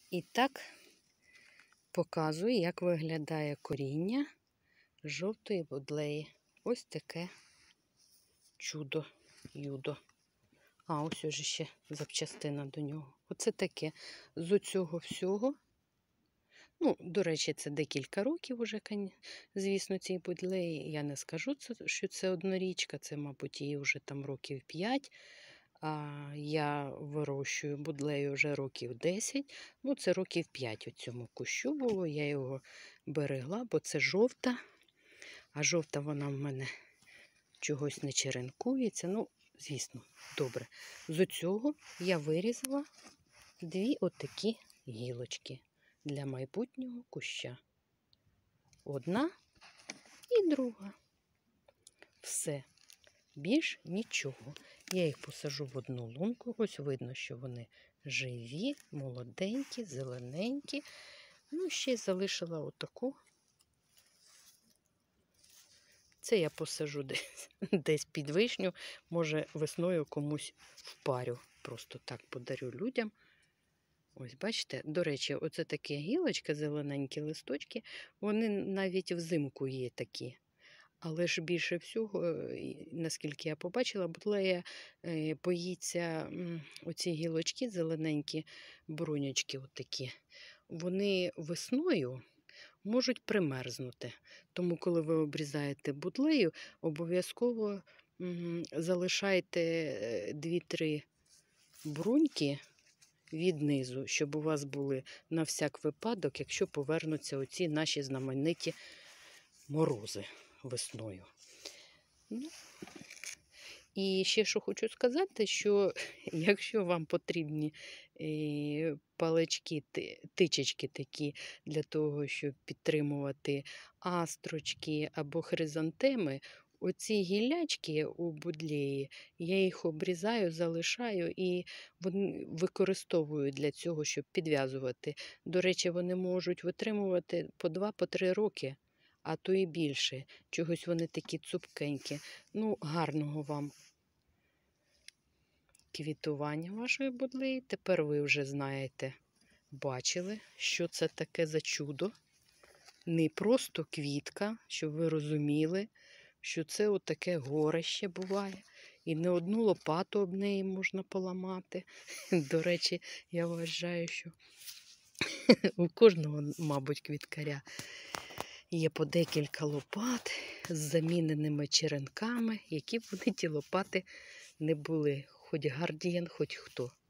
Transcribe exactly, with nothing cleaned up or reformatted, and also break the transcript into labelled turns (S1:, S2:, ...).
S1: І так показую, як виглядає коріння жовтої будлеї. Ось таке чудо, юдо. А, ось уже ще запчастина до нього. Оце таке. З оцього всього, ну, до речі, це декілька років уже, звісно, цій будлеї. Я не скажу, що це однорічка, це, мабуть, їй вже там років п'ять. А я вирощую будлею вже років десять. Ну, це років п'ять у цьому кущу було. Я його берегла, бо це жовта. А жовта вона в мене чогось не черенкується. Ну, звісно, добре. З цього я вирізала дві отакі гілочки для майбутнього куща. Одна і друга. Все. Більш нічого. Я їх посажу в одну лунку. Ось видно, що вони живі, молоденькі, зелененькі. Ну, ще й залишила отаку. Це я посажу десь, десь під вишню. Може, весною комусь впарю. Просто так подарю людям. Ось, бачите, до речі, оце такі гілочки, зелененькі листочки, вони навіть взимку є такі. Але ж більше всього, наскільки я побачила, будлея боїться оці гілочки зелененькі, брунячки отакі. Вони весною можуть примерзнути. Тому, коли ви обрізаєте будлею, обов'язково залишайте дві-три бруньки від низу, щоб у вас були на всяк випадок, якщо повернуться оці наші знамениті морози весною. Ну, і ще що хочу сказати, що якщо вам потрібні е, палички, тичечки такі для того, щоб підтримувати астрочки або хризантеми, оці гілячки у будлеї, я їх обрізаю, залишаю і використовую для цього, щоб підв'язувати. До речі, вони можуть витримувати по два-по три роки. А то і більше. Чогось вони такі цупкенькі. Ну, гарного вам квітування вашої будлеї. Тепер ви вже знаєте, бачили, що це таке за чудо. Не просто квітка, щоб ви розуміли, що це отаке горище буває. І не одну лопату об неї можна поламати. До речі, я вважаю, що у кожного, мабуть, квіткаря є по декілька лопат з заміненими черенками, які б вони ті лопати не були. Хоч гардієн, хоч хто.